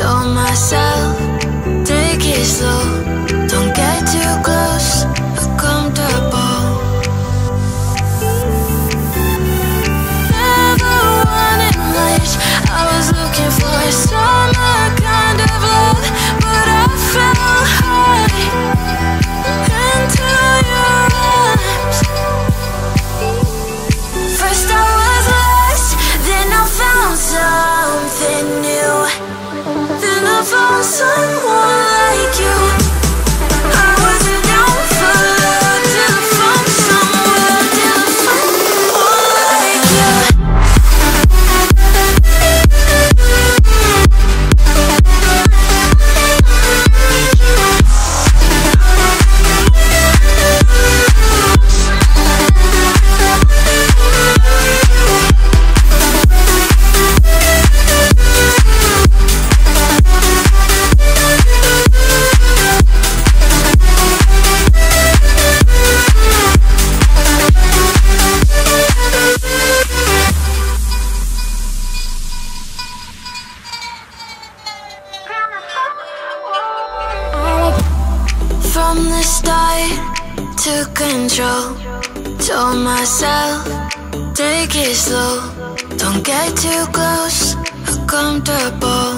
told myself, take it slow, don't get too close, uncomfortable. Never wanted much, I was looking for a summer kind of love, but I fell hard into your arms. First I was lost, then I found something new. Then I found someone like you. I wasn't down for love till I found someone, till I found someone like you. From the start, took control, told myself, take it slow, don't get too close, uncomfortable.